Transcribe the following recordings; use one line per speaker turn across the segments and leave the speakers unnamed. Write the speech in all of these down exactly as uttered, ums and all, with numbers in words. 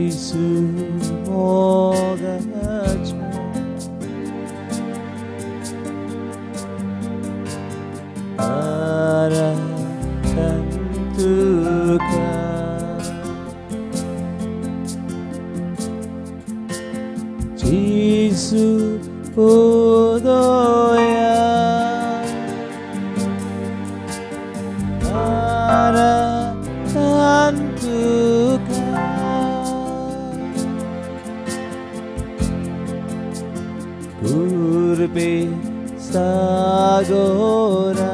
Yesu mogacha arahkan Tuhan Yesu podoya arahkan Tuhan kurbe sagora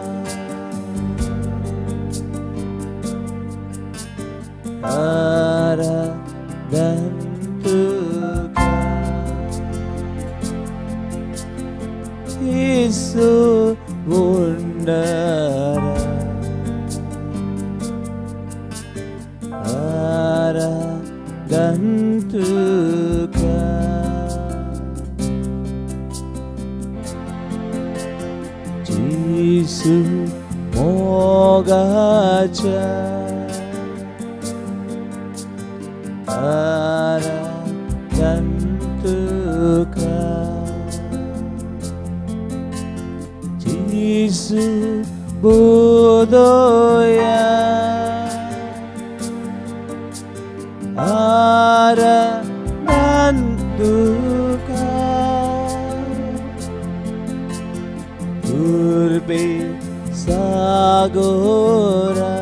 arahkan Yesu wundara arahkan Yesu mogacha arahkan Yesu bodoya arahkan kurbe sagora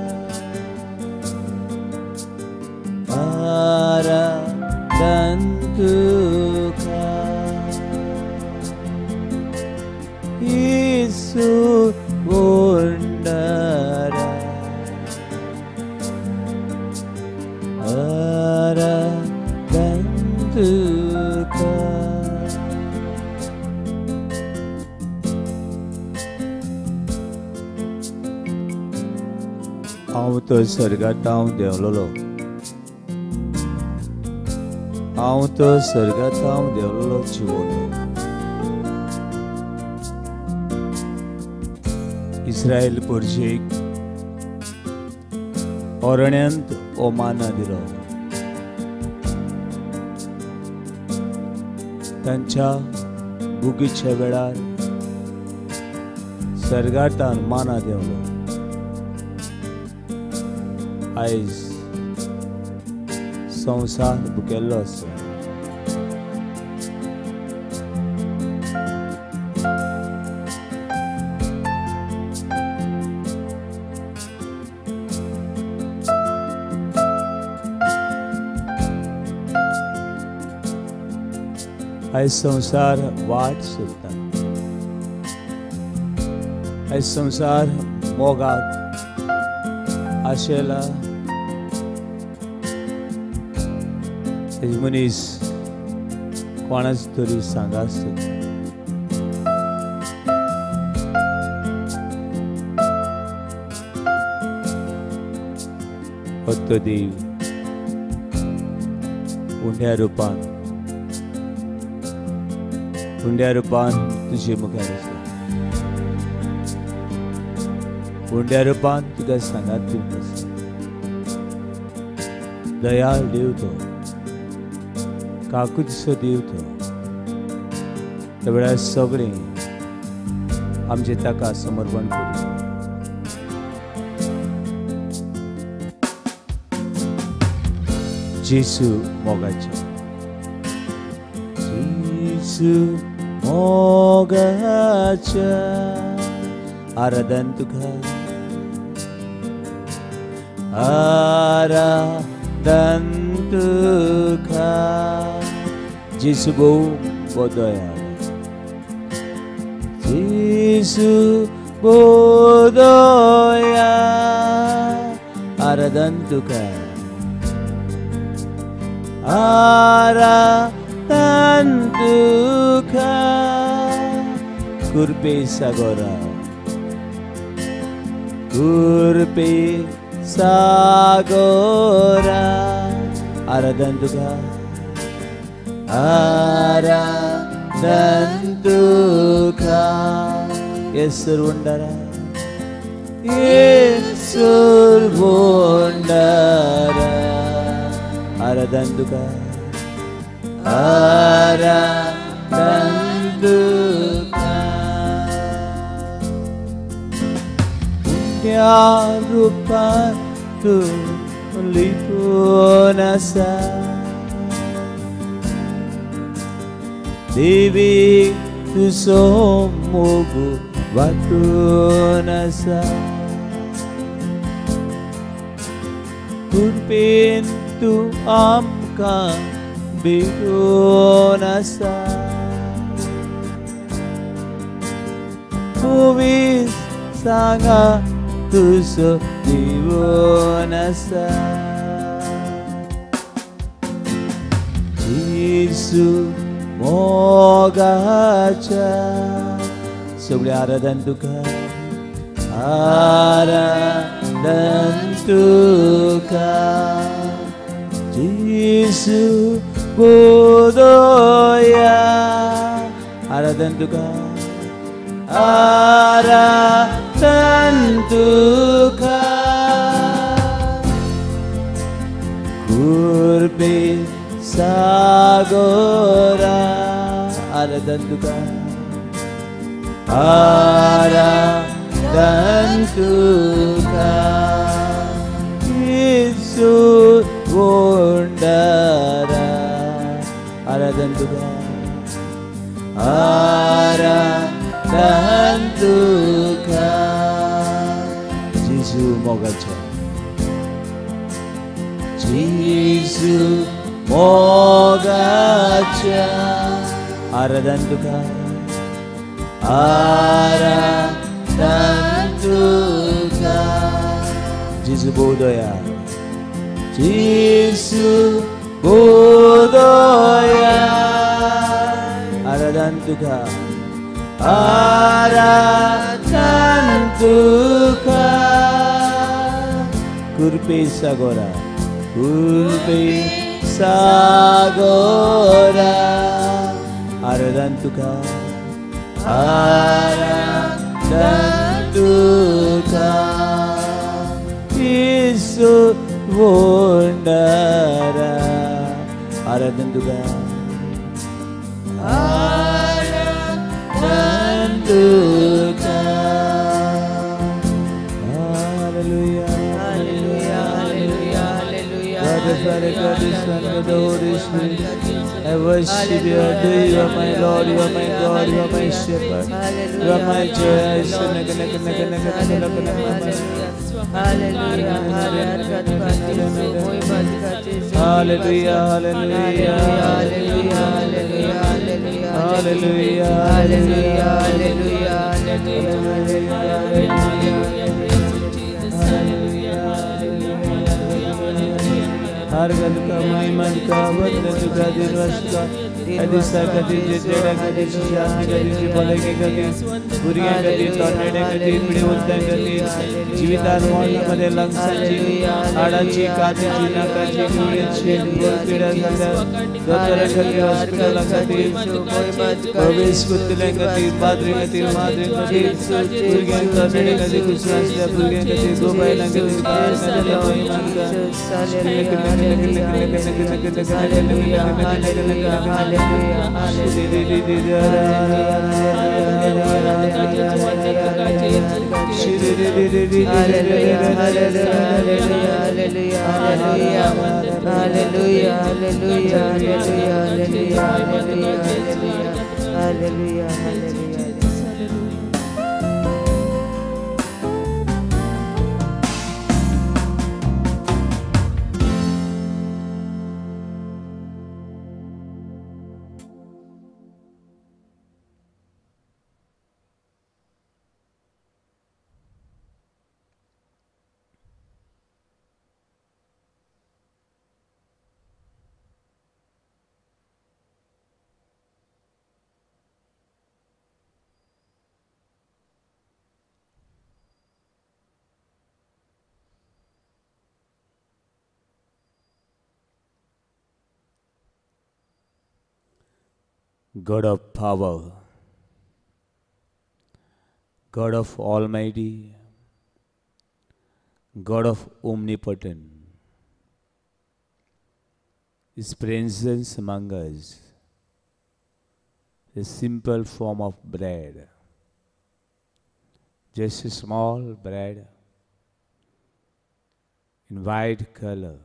arahkan Yesu wundara arahkan आऊं तो स्वर्गात हांव देंवलोलो हांव तो स्वर्गात हांव देंवलोलो जिवोलो इस्रायल पुरजेक ओरण्यांत ओमाना दिलो तांच्या भुगीच्या वेळार स्वर्गांतल्यान माना देंवलो आयज संसार भुकेल्लो आसा आयज संसार वाट सोदता आयज संसार मोगाक आशेला मनीस कोणाच तरी सांगात सोदता तो देव उंड्या रुपान उंड्या रुपान तुझे मुखार आसा उंड्या रुपान तुका सांगात दिवता दयाळ देव तो काकूचो देव तो त्या वेळार सगळें आमचें ताका समर्पण करूं जेसू मोगाचा जेसू मोगाचा आराधन तुका आराधन तुका जेसू बहु बोदया जेसू बोदया आराधन तुका आराधन तुका kurbe sagora kurbe sagora आराधन तुका आराधन तुका येसूर वंडरा येसूर वंडरा आराधन Aradanduka, Aradanduka. Punya rupa tu lipunasa, Devi tu somugu vatunasa. Kurpin tu amka bidunasa, Kuvis sanga tuso divonasa. Yesu mogacha, sugli aradanduka, aradanduka. Yesu budoya, aradanduka, aradanduka. Kurbe sagora, aradanduka, aradanduka. Yesu wondara, aradanduka, aradanduka. Yesu mogacha, Yesu mogacha, aradanduka, aradanduka. Yesu bodoya, Yesu bodoya, aradanduka, aradanduka. Kurpe sagora, kurpe sagora, aradanduka, aradanduka. Yesu wondara, aradanduka, aradanduka. Hallelujah, hallelujah, hallelujah, hallelujah. God the Father, God the Son, God the Holy Spirit. I worship you, adore you, are my Lord, you are my God, you are my Shepherd, you are my joy. Hallelujah, hallelujah, hallelujah, hallelujah, hallelujah, हर गल का महिमन का वंदन का दिवस का ऐसा कदी जेड़ा कदी शाह कदी बोले के कदी पुरिया कदी तोड़ने कदी पिड़े उल्टे कदी जीवितार मौल मधे लंगसंजी आड़ाची काते जीना काची कुड़ियची पिड़ा संदा दोतर कदी हॉस्पिटल कदी प्रवेश कुत्तले कदी पाद्री कदी माद्री कदी पुरिया तोड़ने कदी कुछ रास्ते पुरिया कदी गोबाई लंगे कदी महिमन का God of power, God of Almighty, God of Omnipotent, His presence among us, a simple form of bread, just a small bread in white color.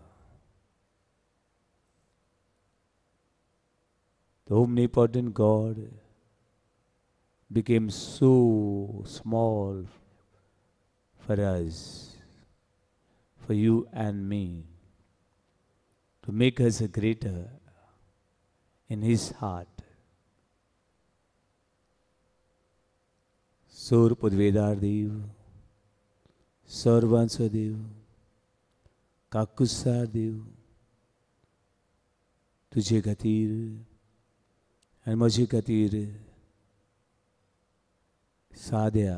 The omnipotent God became so small for us, for you and me, to make us greater in His heart. Sur Pudvedar Dev, Sarvansa Dev, Kakusar Dev, तुझे खातीर आनी म्हजे खातीर साद्या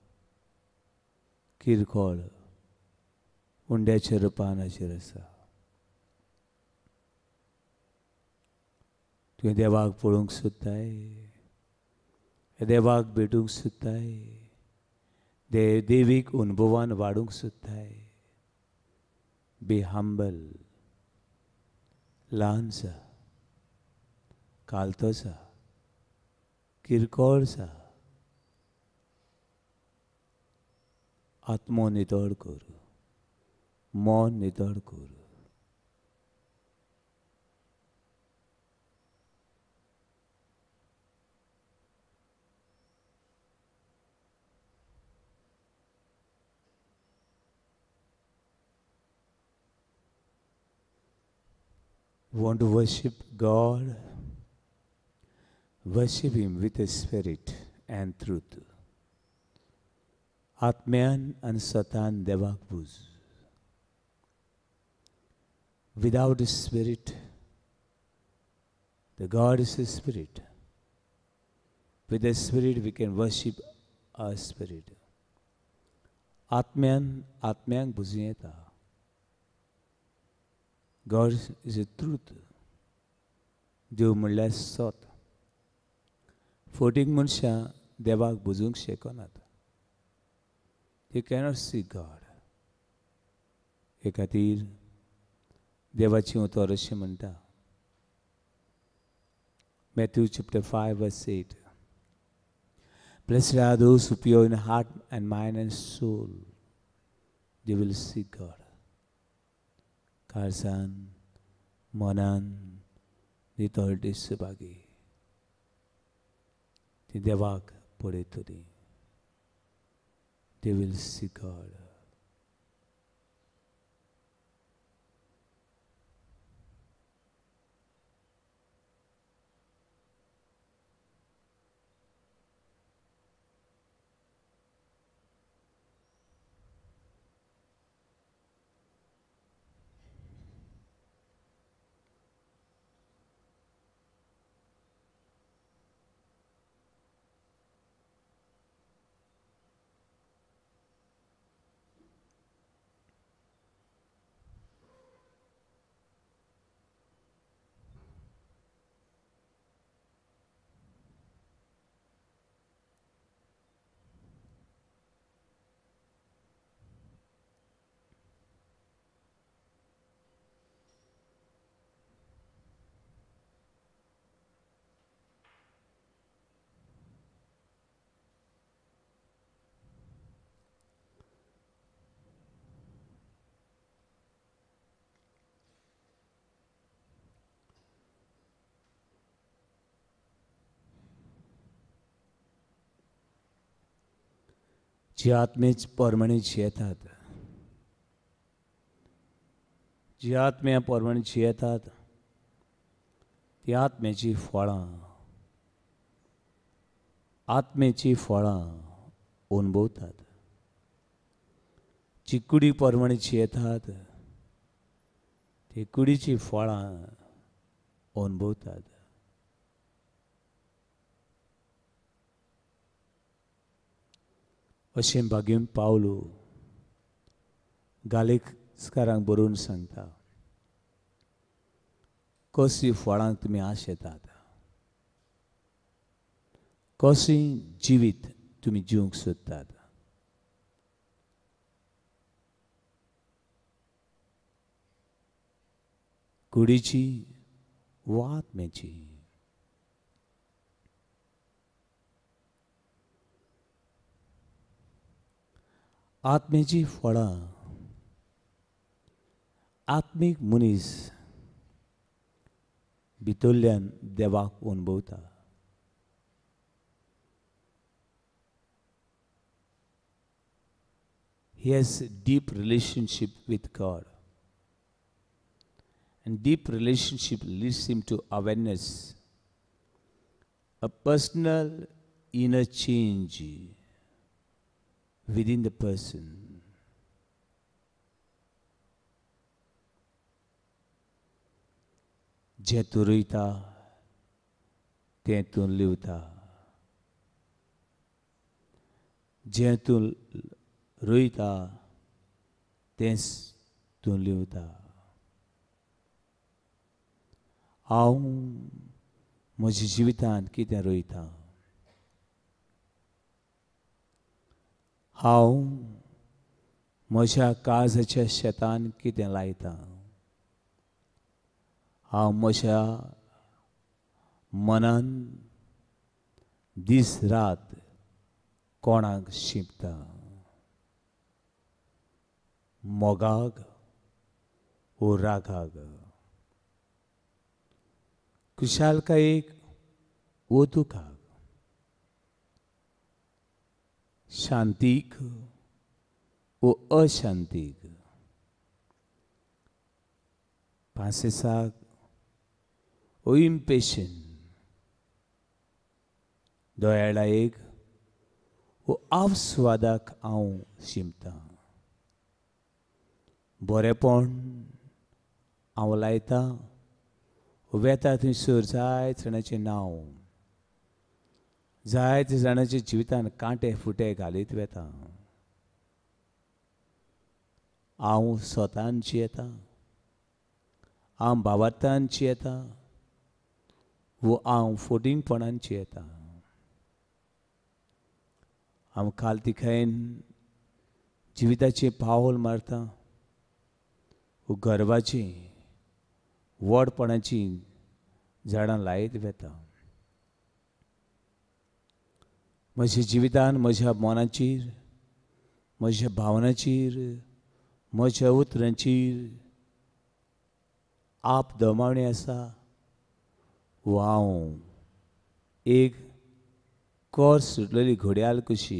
किरकोळ उंड्याच्या रुपानाचेर आसा. तुवें देवाक पळोवंक सोदताय, देवाक भेटूंक सोदताय, दे देवीक अनुभवान वाडूंक सोदताय. बी हंबल, ल्हान जा, कालतो जा, किरकोळ जा, आत्मो नितळ कर, मन नितळ कर. Want to worship God? Worship Him with a spirit and truth. Atmyan and Satan devak buz. Without a spirit, the God is a spirit. With the spirit we can worship our spirit. Atmyan, Atmyan buziyeta. God is a truth. देव म्हणल्यार सत. फोटीक मनशां देवाक बुजूंक शकनात. They cannot see God. हे खातीर देवाची उतर अशें म्हणटा. Matthew chapter five verse eight. Blessed are those who pure in heart and mind and soul. They will see God. Karsan, Monan, नितळ दिसपागी ती देवाक पळयतली. They will see God. जी आत्मेच पोरमणी जियेतात, जी आत्म्या पोरमणी जियेतात ती आत्म्याची फळां, आत्म्याची फळां अनुभवतात. जी कुडी पोरमणी जियेतात ती कुडीची फळां अनुभवतात. अशें भाग्यम पावलो गालेस्कारांक बरोवन सांगता. कसली फळां तुमी आशेतात, कशें जिवीत तुमी जिवंक सोदतात. कुडीची वो आत्म्याची आत्म्याची फळां आत्मीक मनीस भितरल्यान देवाक अनुभवता. He has a deep relationship with God. And deep relationship leads him to awareness, a personal inner change within the person. जे तूं रोयता तें तूं लिवता. जे तूं रोयता तेंच तूं लिवता. हांव म्हज्या जिवितांत कितें रोयता, हांव म्हज्या काळजाच्या शेतान कितें लायता, हांव म्हज्या मनान दीस रात कोणाक शिंपता. मोगाक वो रागाक, खुशालकायेक वो दुखाक, शांतीक वो अशांतीक, पासेसाक वो इम्पेशंट, दोयाळायेक वो आवस्वादाक हांव शिंपता. बरेपण हांव लायता, वेता थंयसर जायत जाणांचें नांव, जायत जाणांच्या जिवितांत कांटे फुटे घालीत वेता. हांव स्वतान जियेता, हांव भावार्थान जियेता, वो हांव फोटिंगपणान जियेता. हांव खालतिकायेन जिविताचें पावल मारता, वो गर्वाची व्हडपणाची झाडां लायत वेता. म्हज्या जिवितान म्हज्या मनाचेर, म्हज्या भावनाचेर, म्हज्या उतरांचेर आप दमावणी आसा, वो हांव एक कोर सुटलेली घडयाळ कशी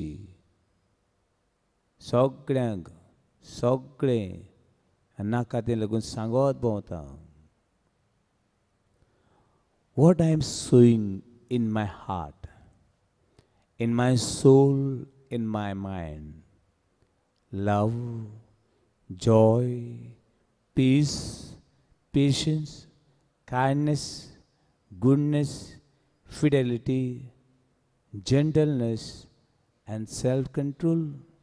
सगळ्यांक सगळें नाका तें लागून सांगत भोंवता. What I am sowing in my heart, in my soul, in my mind, love, joy, peace, patience, kindness, goodness, fidelity, gentleness, and self-control.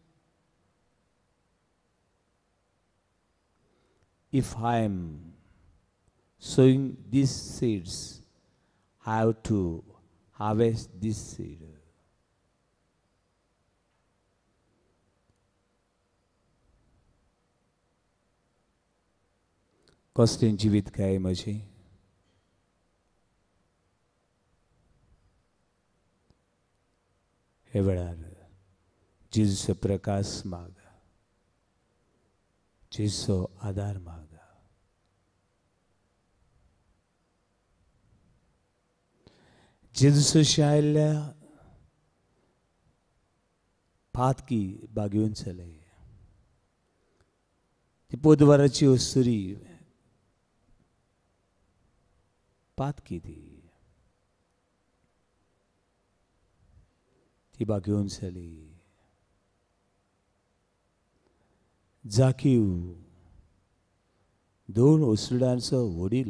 If I am sowing these seeds, I have to harvest this seed. कसलें जिवीत काय म्हजें, हे वेळार जेजूचो प्रकाश माग, जेजूचो आदार माग. जेजूची आयिल्ल्या पातकी बागेवन चले, ती पोदवाराची ओसुरी पातकी ती ती बागेवन चली. जाकीव दोन ओसुडांचो वडील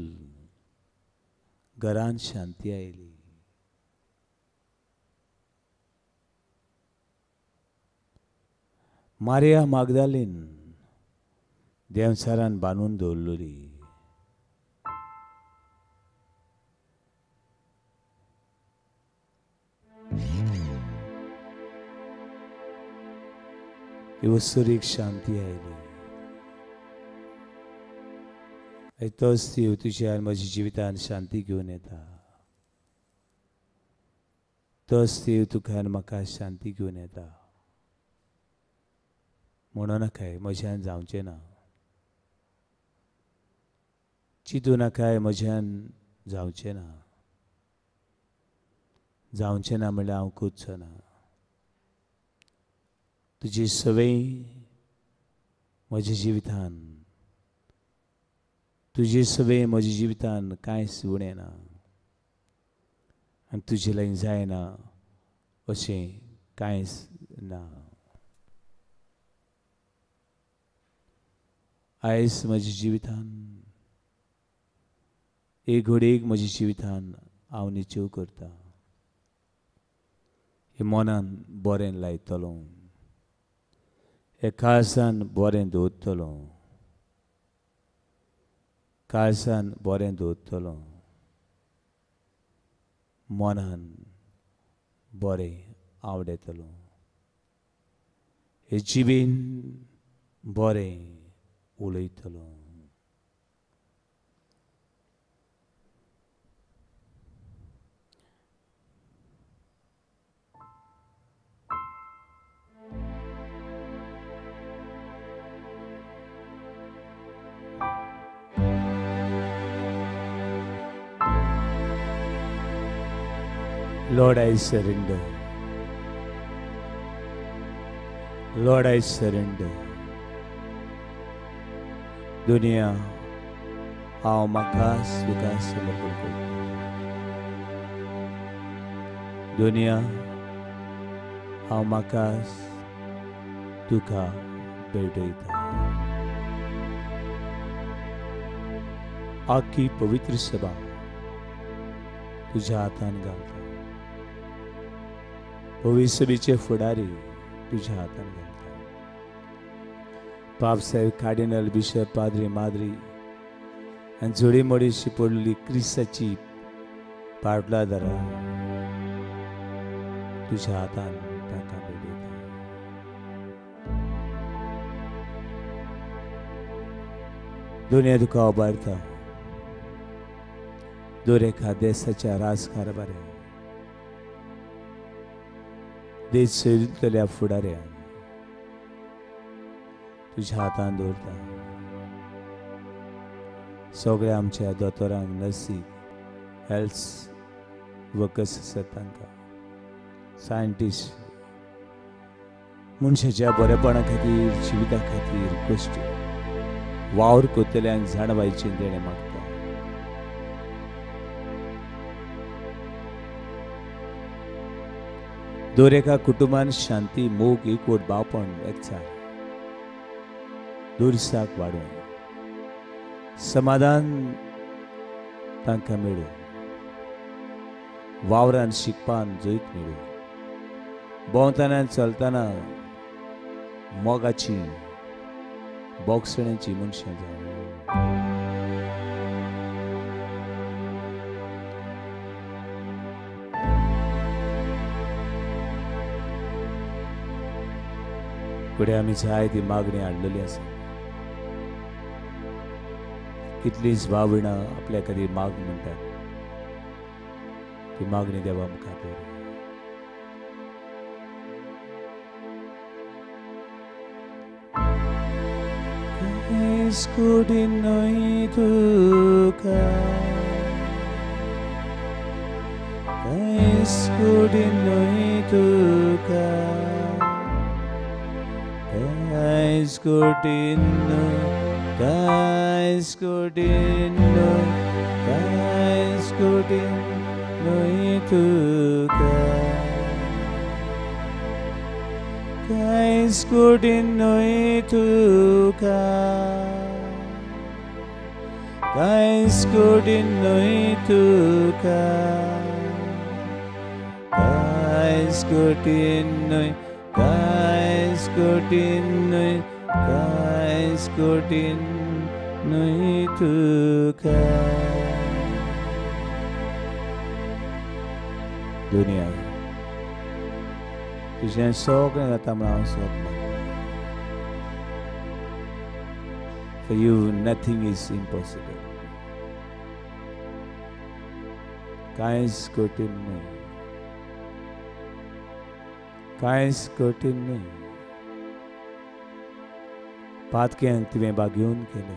घरान शांती आयली. मारिया मागदालीन देंवचारान बांदून दवरलेली. ओसुरीक शांती आयली. तोच देव तुझ्या म्हज्या जिवितान शांती घेवन येता. तोच देव तुका आनी म्हाका शांती घेवन येता. म्हणून नाकाय म्हज्यान जावचें ना. चिंतू नाकाय म्हज्यान जावचें ना. जावचें ना म्हणल्यार हांव कोचचो ना. तुजी सवय म्हज्या जिवितान तुजी सवय म्हज्या जिवितान कांयच उणें ना. आनी तुजे लागीं जायना अशें कांयच ना. आयज म्हज्या जिवितान एक घडयेक म्हज्या जिवितान हांव निच्यो करता. हे मनान बरें लायतलो. हे काळजान बरें दवरतलो. काळजान बरें दवरतलो. मनान बरें आवडटलो. हे जिबेन बरें उलयतलो. Lord, I surrender. Lord, I surrender. दुनिया हांव म्हाका तुका समर्पण करता. दुनिया हांव म्हाका तुका भेटयता. आख्खी पवित्र सभा तुज्या हातान घालता. पवित्र सभेचे फुडारी तुज्या हातान घालता. पापसाहेब कार्डिनल बिशप पाद्री माद्री आनी जोडी मोडीशी पडलेली क्रिस्ताची पाटलादारां तुज्या हातान तांकां भेटयता. दुनिया तुका ओबारता. दर एका देशाच्या राजकारभाऱ्याक देश चलयतल्या फुडाऱ्याक तुज्या हातान दवरता. सगळ्या आमच्या दोतोरांक नर्सीक हेल्थ वर्कर्स आसात तांकां सायंटिस्ट मनशाच्या बरेपणा खातीर जिविता खातीर कश्ट वावर करतल्यांक जाणवायचें तेणें मागता. दर एका कुटुंबान शांती मोग एकवट भावपण एकचार दुरसाक वाडून समाधान तांकां मेळूं. वावरान शिकपान जैत मेळूं. भोंवतना चलतना मोगाची बोगसण्याची मनशां जावं. फुडें आमी जाय ती मागणी हाडलेली आसा. कितलींच भावणां आपल्या खातीर माग म्हणटात. ती मागणी देवा मुखार दवरूं. कांयच कठीण न्हय तुका. कांयच कठीण न्हय तुका. कांयच कठीण न्हय. कांयच कठीण न्हय. कांयच कठीण न्हय तुका. कांयच कठीण न्हय तुका. कांयच कठीण न्हय तुका. कांयच कठीण न्हय. कांयच कठीण न्हय. कांयच कठीण न्हय तुका. दुनिया तुझें सगळें जाता म्हण हांव सोब मागता. For you nothing is impossible. कांयच कठीण न्ही, कांयच कठीण न्ही. पातक्यांक तुवें बागेवन केलें.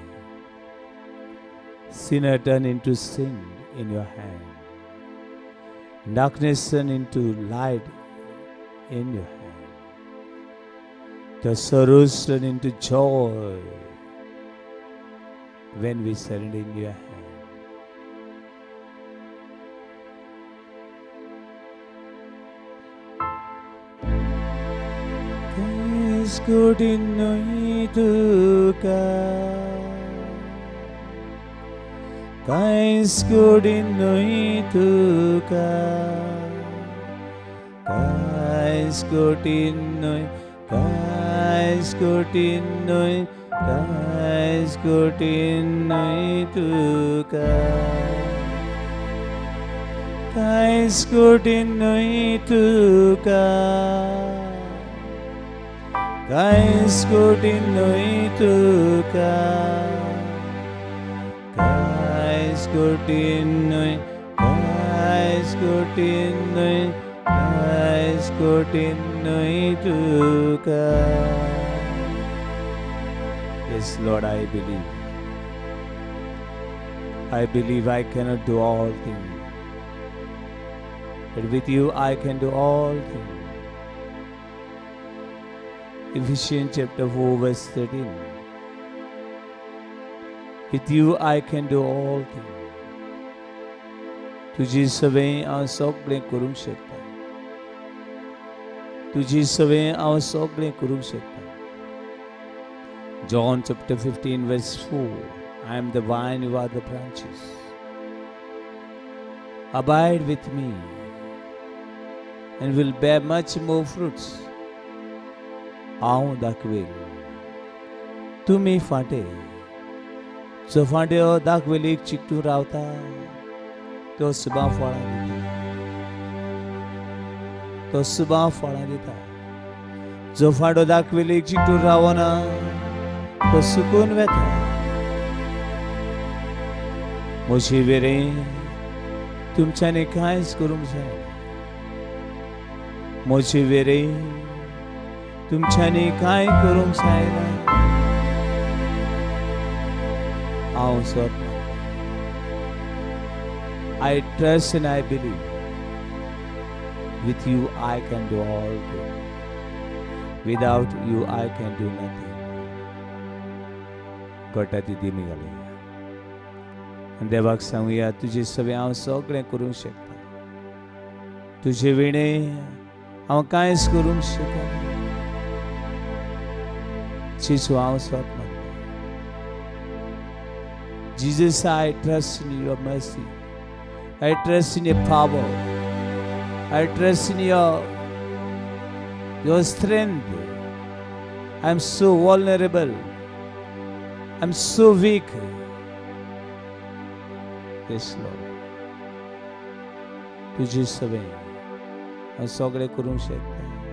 Sinner turned into sin in your hand. Darkness turned into light in your hand. The sorrows turned into joy when we surrender in your hand. Kain's kuthin noi duka, kain's kuthin noi duka, kain's kuthin noi, kain's kuthin noi, kain's kuthin noi duka, kain's kuthin noi duka. Kain's kuthin noi duka, kain's kuthin noi, kain's kuthin noi, kain's kuthin noi duka. Yes, Lord, I believe. I believe I cannot do all things, but with you I can do all things. Ephesians chapter four verse thirteen. With you I can do all things. तुझी सवें हांव सगळें करूंक शकता. तुझी सवें हांव सगळें करूंक शकता. John chapter fifteen verse four. I am the vine, you are the branches. Abide with me and will bear much more fruits. हांव दाखवेल तुमी फाटे. जो फाट्यो दाखवेलीक चिकटून रावता तो सुबां फळां दिता. तो सुबां फळां दिता. जो फाटो दाखवेलीक चिकटून रावना तो सुकून वेता. म्हजी वेरें तुमच्यांनी कांयच करूंक जायना. म्हजी वेरें तुमच्यांनी कांय करूंक जायना. हांव सोदना. I trust and I believe. With you I can do all things. Without you I can do nothing. कोटाची दिमी घालुया आनी देवाक सांगुया तुजे सवें हांव सगळें करूंक शकता. तुजे विणें हांव कांयच करूंक शकना. Jesus, हांव सोद मागता. Jesus, I trust in your mercy. I trust in your power. I trust in your your strength. I'm so vulnerable. I'm so weak. Yes, Lord. तुझे सवें हांव सगळें करूंक शकता.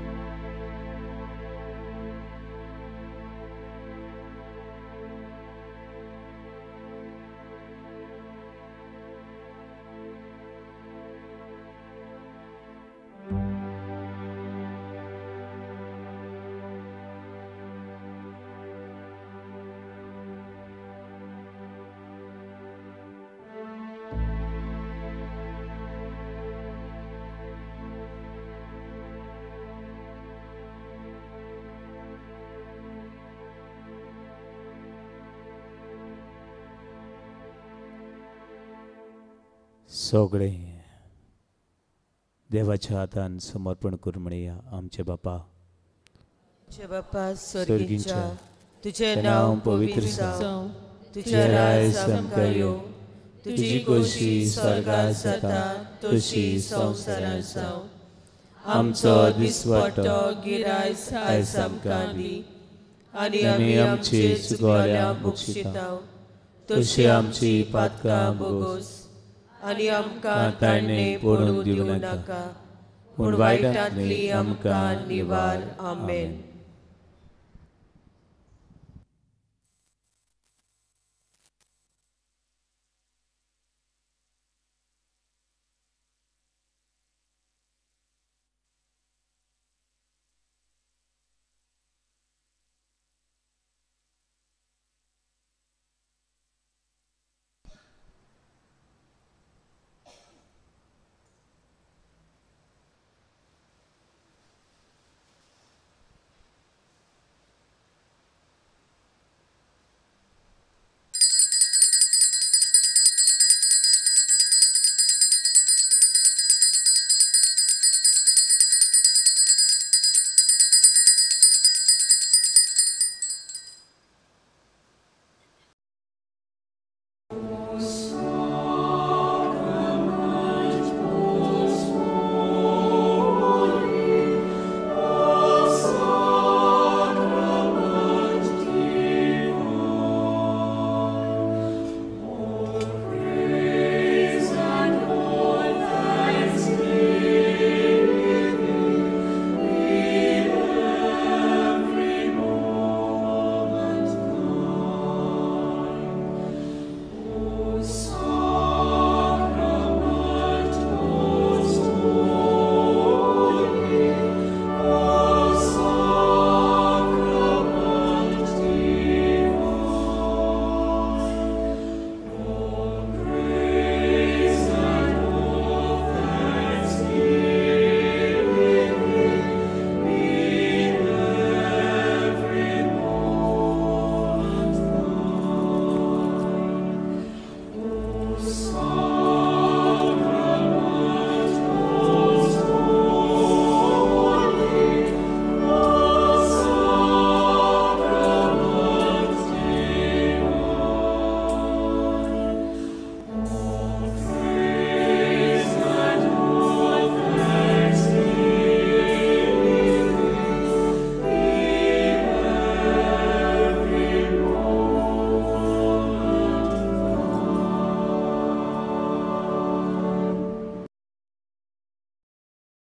सगळें देवाच्या हातान समर्पण करून म्हणया. आमचे बापा,
आमचे बापा स्वर्गीच्या, तुझे नाव पवित्र जावं, तुझे राय आमकां येवं, तुजी खोशी स्वर्गांत जाता तशी संवसारांत जावं. आमचो दिसपट्टो गिरायस आयज आमकां दी, आनी आमी आमची चुकवल्यां बक्षितांव, तशी आमची पातकां बोगोस, आनी आमकां ताळणे पडून दिवं नाका, पूण वायटांतली आमकां निवार. आमेन.